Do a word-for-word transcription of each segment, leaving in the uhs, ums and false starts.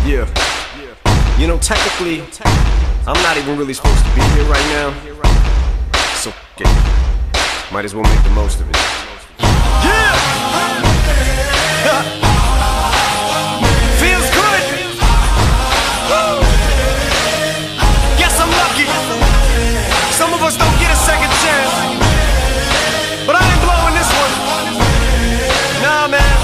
Yeah. You know, technically, I'm not even really supposed to be here right now. So, okay. Might as well make the most of it. Yeah! Feels good! Woo! Guess I'm lucky. Some of us don't get a second chance. But I ain't blowing this one. Nah, man.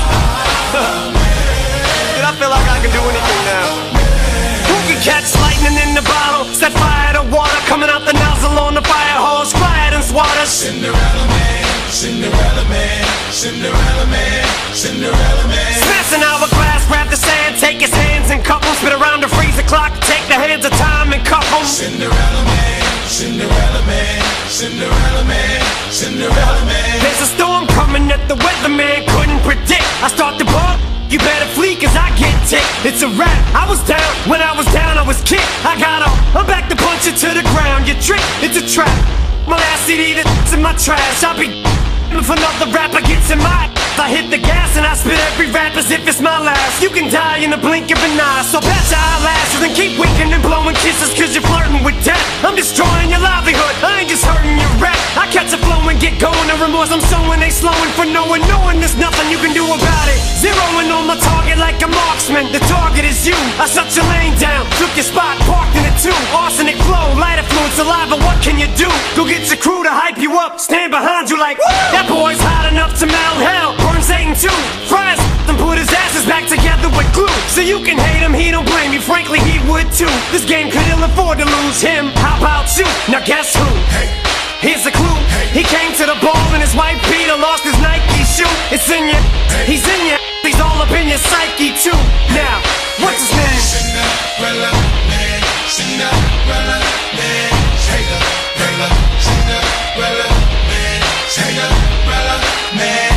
Dude, I feel like I can do anything now. Who can catch lightning in the bottle? Set fire to water coming out the nozzle on the fire hose. Quiet and swatter. Cinderella man, Cinderella man, Cinderella man, Cinderella man. Smash an hourglass, grab the sand, take his hands and cup 'em. Spit around the freezer clock, take the hands of time and cuff 'em. Cinderella man, Cinderella man, Cinderella man, Cinderella man. There's a storm coming that the weatherman couldn't predict. I start to bump, you better flee cause I get ticked. It's a wrap, I was down, when I was down I was kicked. I got up, I'm back to punch it to the ground. You trick, it's a trap. My last C D that's in my trash. I'll be if another rapper gets in my I hit the gas and I spit every rap as if it's my last. You can die in the blink of an eye, so pat your eyelashes and keep winking and blowing kisses cause you're flirting with death. I'm destroying your livelihood, I ain't just hurting your rap. I catch a flow and get going, the remorse I'm showing they slowing for knowing, knowing there's nothing you can do about it. Zeroing on my target like a marksman, the target is you. I shut your lane down, took your spot, parked in it too. Arsenic flow, lighter fluid, saliva, what can you do? Go get your crew to hype you up, stand behind you like, woo! That boy's hot enough to melt hell. Burn Satan too, fry his and put his asses back together with glue. So you can hate him, he don't blame you, frankly he would too. This game could ill afford to lose him, how about you? Now guess who? Hey. Here's a clue, hey. He came to the ball and his wife Peter lost his Nike shoe. It's in you, hey. He's in you, he's all up in your psyche too. Now, what's his name? Cinderella man, Cinderella man, Cinderella, Cinderella man, Cinderella man.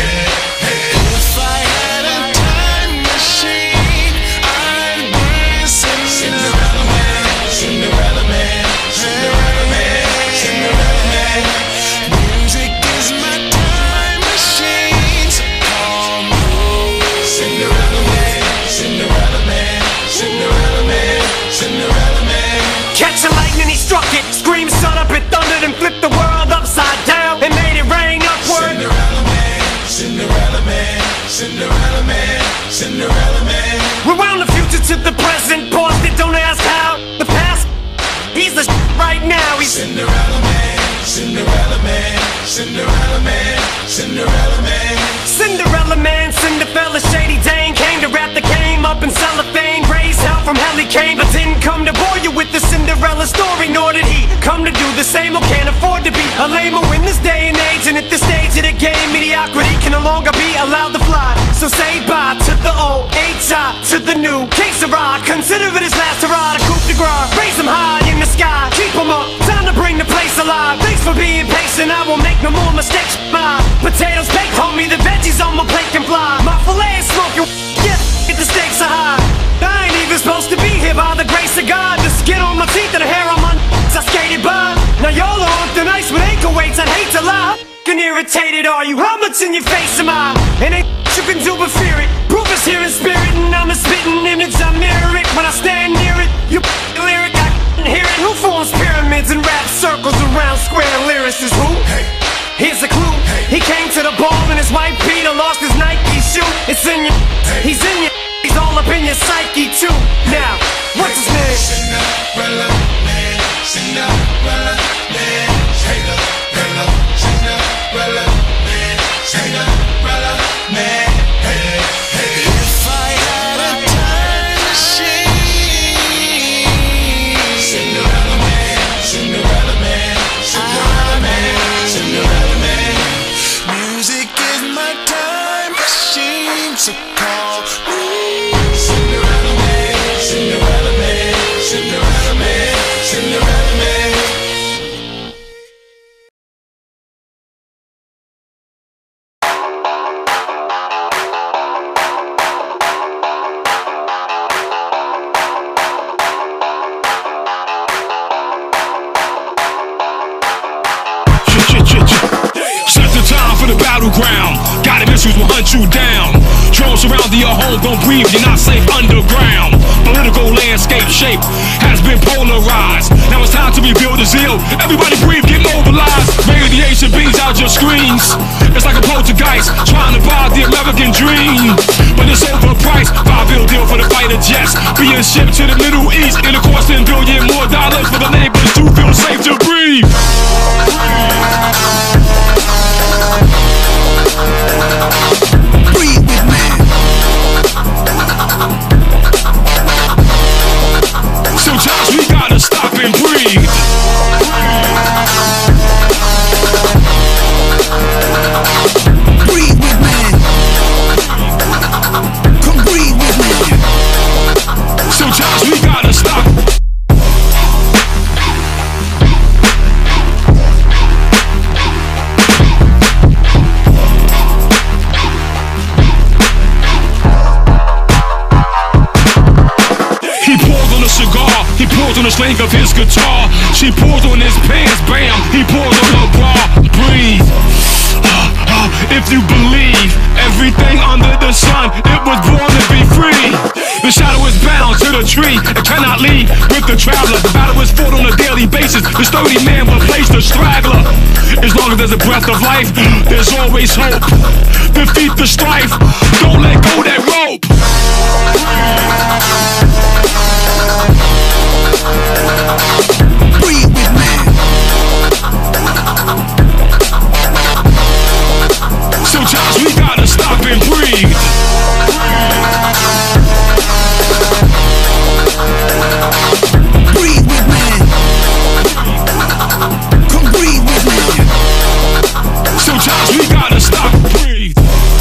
Cinderella man, Cinderella man. Rewound the future to the present, pause it, don't ask how. The past, he's the shit right now. He's Cinderella man, Cinderella man, Cinderella man, Cinderella man. Cinderella man, Cinderella shady Dane came to rap the game up in cellophane. Raised hell from hell he came, but didn't come to bore you with the Cinderella story. Nor did he come to do the same or can't afford to be a lame in this day and age. And at this stage of the game, mediocrity can no longer be allowed to fly. So say bye to the old, H I to the new. Case of ride, consider it his last hurrah. The coup de grace, raise him high in the sky, keep him up, time to bring the place alive. Thanks for being patient, I won't make no more mistakes. My potatoes baked, homie, the veggies on my plate can fly. My filet is smoking, yeah, get the stakes are high. I ain't even supposed to be here by the grace of God. The skin on my teeth and the hair on my I skated by. Now y'all are on thin ice with ankle weights, I'd hate to lie. Fucking irritated are you? How much in your face am I? And ain't you can do but fear it. Proof is here in spirit, and I'm a spitting image. I mirror it when I stand near it. You lyric, I can hear it. Who forms pyramids and rap circles around square lyricists? Who? Hey. Here's a clue. He came to the ball and his wife Peter lost his Nike shoe. It's in you, he's in you, he's all up in your psyche too. Now, what's his name? Cinderella man, Cinderella man, Cinderella, Cinderella man, Cinderella man. Hey, hey. If I had a time machine, Cinderella man, Cinderella man, Cinderella man, Cinderella man. Music is my time machine, so call me Cinderella man, Cinderella man, Cinderella man, Cinderella man. Set the time for the battleground. Got it, issues will hunt you down. Drone surrounding your home, don't breathe, you're not safe underground. Political landscape shape has been polarized. Now it's time to rebuild the zeal. Everybody breathe, get mobilized. Radiation beams out your screens. It's like a poltergeist trying to buy the American dream, but it's overpriced. Five bill deal for the fighter jets being shipped to the Middle East. It'll cost ten billion more dollars for the neighbors to feel safe to breathe. Breathe with me. Sometimes we gotta stop and breathe. Breathe with me. Come breathe with me. Sometimes we gotta stop. He pulls on the string of his guitar. She pulls on his pants, bam. He pulls on her bra. Breathe. If you believe everything under the sun, it was born to be free. The shadow is bound to the tree, it cannot leave with the traveler. The battle is fought on a daily basis. The sturdy man will place the straggler. As long as there's a breath of life, there's always hope. Defeat the strife, don't let go that rope. Breathe with me. Sometimes we gotta stop and breathe. Breathe with me. Come breathe with me. Sometimes we gotta stop and breathe.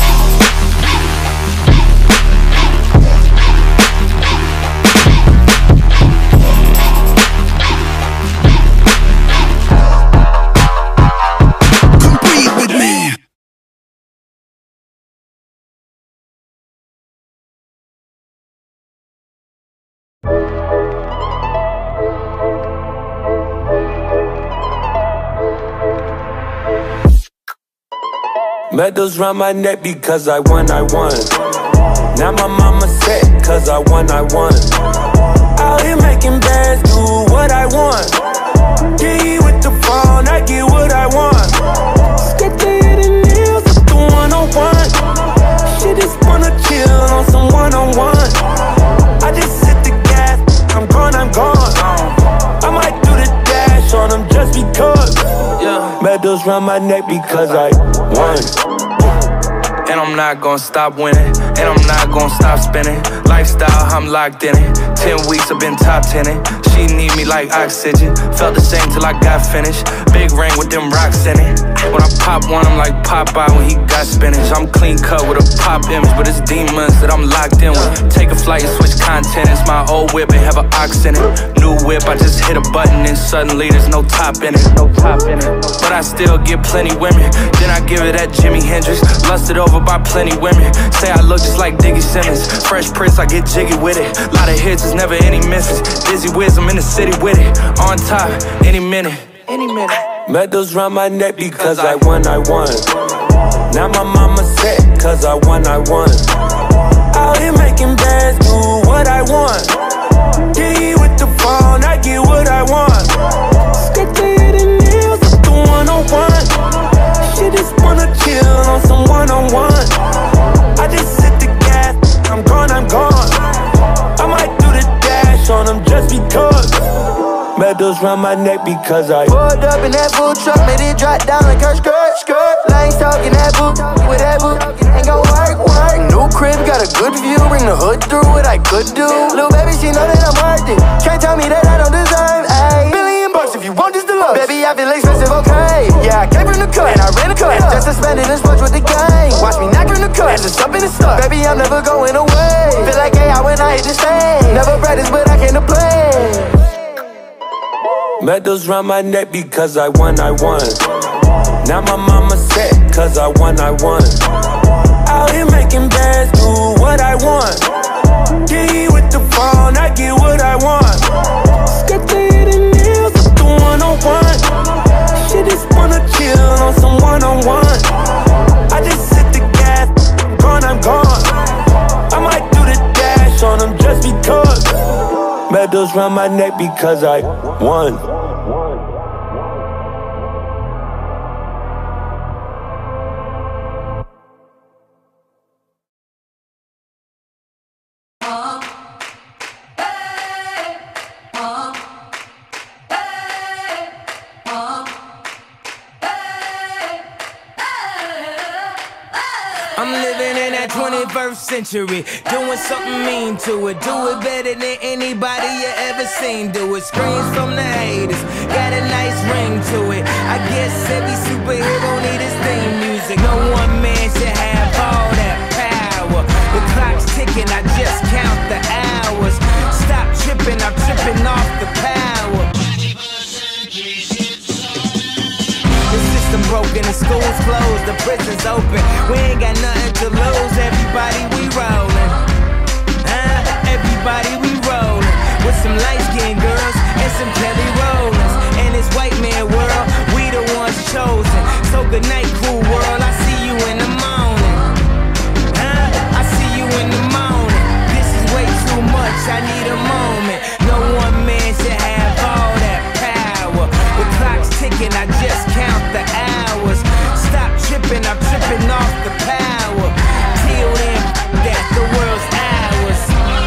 Medals round my neck because I won, I won. Now my mama set cause I won, I won. Out here making bands, do what I want. G with the phone, I get what I want. Skip the hidden nails with the one oh one. She just wanna chill on some one-on-one. I just hit the gas, I'm gone, I'm gone. I might do the dash on them just because. Yeah. Medals round my neck because I won. And I'm not gonna stop winning, and I'm not gonna stop spinning. Lifestyle, I'm locked in it. Ten weeks I've been top tenning. She need me like oxygen. Felt the same till I got finished. Big ring with them rocks in it. When I pop one, I'm like Popeye when he got spinach. I'm clean cut with a pop image, but it's demons that I'm locked in with. Take a flight and switch content. It's my old whip and have an ox in it. New whip, I just hit a button and suddenly there's no top in it. No top in it. But I still get plenty women. Then I give it that Jimi Hendrix. Lusted over by plenty women. Say I look just like Diggy Simmons. Fresh Prince, I get jiggy with it. Lot of hits, there's never any misses. Dizzy Wiz, I'm in the city with it. On top, any minute, any minute. Medals round my neck because I won, I won. Now my mama set cause I won, I won. Out here making bands, do what I want. G with the phone, I get what I want. Skip the hidden nails with the one oh one. She just wanna chill on some one-on-one. I just hit the gas, I'm gone, I'm gone. I might do the dash on them just because. Medals round my neck because I pulled up in that food truck, made it drop down like her skirt, skirt. Lanes talking that boot, with that boot, ain't gon' work, work. New crib, got a good view, bring the hood through what I could do. Little baby, she know that I'm worth it. Can't tell me that I don't deserve, ayy. Billion bucks if you want this deluxe. Baby, I feel expensive, okay. Yeah, I came from the cut, and I ran a cut. Just to spend it and sponge with the gang. Watch me knock from the cut, and just up in the stuff. Baby, I'm never going away. Feel like A I when I hit the stage. Never practice, but I came to play. Medals round my neck because I won, I won. Now my mama set cause I won, I won. Out here making bands, do what I want. G with the phone, I get what I want. Skip the hidden nails with the one oh one. She just wanna chill on some one-on-one. I just hit the gas, I'm gone, I'm gone. Medals round my neck because I won. I'm living in that twenty-first century, doing something mean to it. Do it better than anybody you ever seen do it. Screams from the haters, got a nice ring to it. I guess every superhero need his theme music. No one man should have all that power. The clock's ticking, I just count the hours. Stop tripping, I'm tripping off the power. Broken, the school's closed, the prison's open. We ain't got nothing to lose. Everybody, we rollin'. Uh, everybody, we rollin'. With some light-skinned girls and some Kelly Rollins. In this white man world, we the ones chosen. So good night, cool world. I see you in the morning. Uh, I see you in the morning. This is way too much. I need a moment. No one man should have all that power. The clock's ticking. I just count the hours. Stop tripping, I'm tripping off the power. Till then, that the world's ours.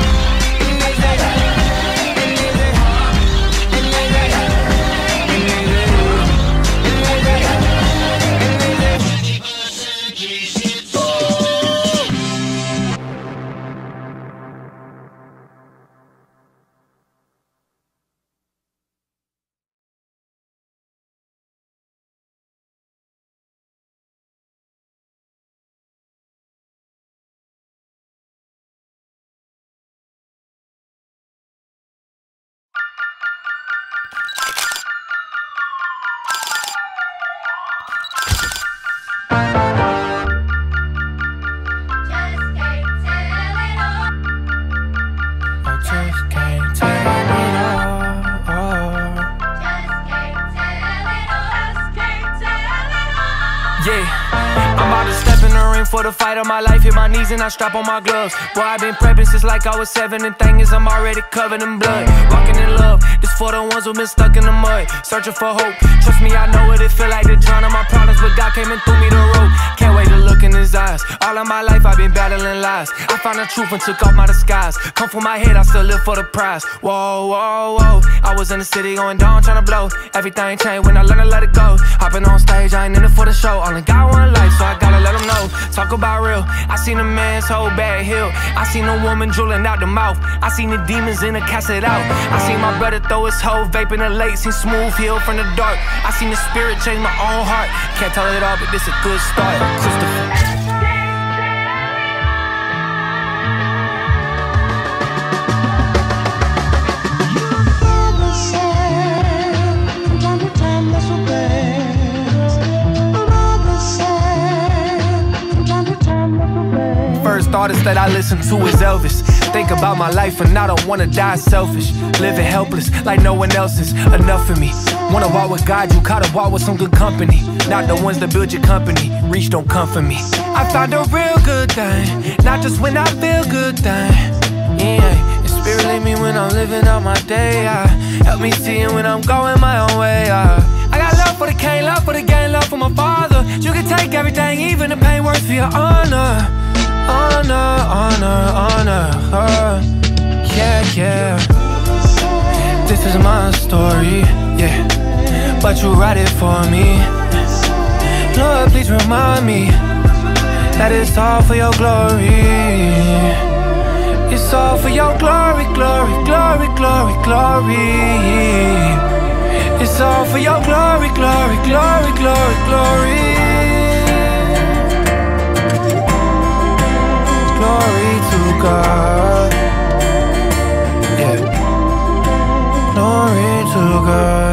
For the fight of my life, hit my knees and I strap on my gloves. Boy, I've been prepping since like I was seven. And thing is, I'm already covered in blood. Walking in love, this for the ones who been stuck in the mud. Searching for hope, trust me, I know what it feel like to drown on my problems. But God came and threw me the rope. Can't wait to look in his eyes. All of my life, I've been battling lies. I found the truth and took off my disguise. Come from my head, I still live for the prize. Whoa, whoa, whoa. I was in the city going down, trying to blow. Everything changed when I learned to let it go. Hopping on stage, I ain't in it for the show. Only got one life, so I gotta let them know. Talk about real. I seen a man's whole bad hill. I seen a woman drooling out the mouth. I seen the demons in her cast it out. I seen my brother throw his hoe vaping the late. Seen smooth heal from the dark. I seen the spirit change my own heart. Can't tell it all, but this a good start. Christopher. First artist that I listen to is Elvis. Think about my life and I don't wanna die selfish. Living helpless like no one else is enough for me. Wanna walk with God, you gotta walk with some good company. Not the ones that build your company. Reach don't come for me. I found a real good thing, not just when I feel good thing. Yeah, and spirit lead me when I'm living out my day. uh, Help me see it when I'm going my own way. uh, I got love for the king, love for the game, love for my father. You can take everything, even the pain works for your honor. Honor, honor, honor her. Yeah, yeah. This is my story, yeah. But you write it for me. Lord, please remind me that it's all for your glory. It's all for your glory, glory, glory, glory, glory. It's all for your glory, glory, glory, glory, glory. Glory to God. Yeah. Glory to God.